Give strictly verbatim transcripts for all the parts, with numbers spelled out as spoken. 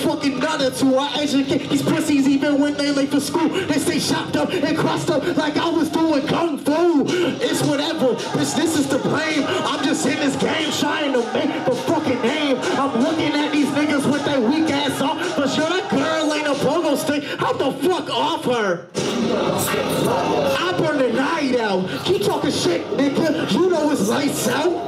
fucking none to I educate these pussies even when they late for school. They stay chopped up and crossed up like I was doing kung fu. It's whatever, bitch, this is the blame. I'm just in this game trying to make the fucking name. I'm looking at these niggas with their weak ass off. For sure that girl ain't a pogo stick. How the fuck off her? I burn the night out. Keep talking shit, nigga. You know it's lights out.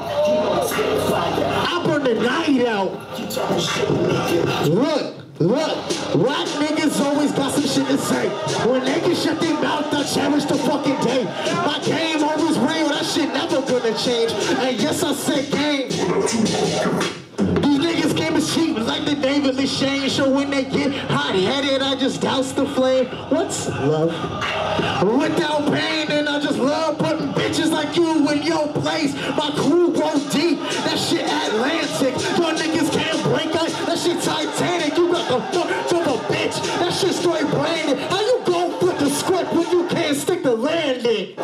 I burn the night out. Look, look, rap niggas always got some shit to say. When they can shut their mouth, I cherish the fucking day. My game always real, that shit never gonna change. And yes, I said game. These niggas game is cheap, like the David Leshane. So when they get hot-headed, I just douse the flame. What's love? Without pain, and I just love putting bitches like you in your place. My crew roll deep, that shit Atlantic. Your niggas can't break us, that shit Titanic. You got the fuck to the bitch, that shit straight branded. How you gon' flip the script when you can't stick the landing?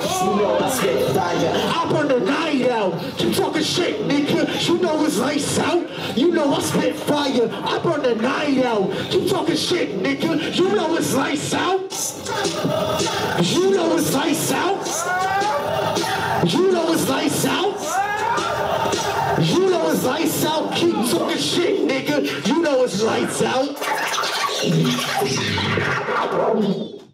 I burn the night out. You talking shit, nigga. You know it's lights out. You know I spit fire. I burn the night out. You talking shit, nigga. You know it's lights out. You know it's lights out. You know it's lights out. You know it's lights out. Keep talking shit, nigga. You know it's lights out.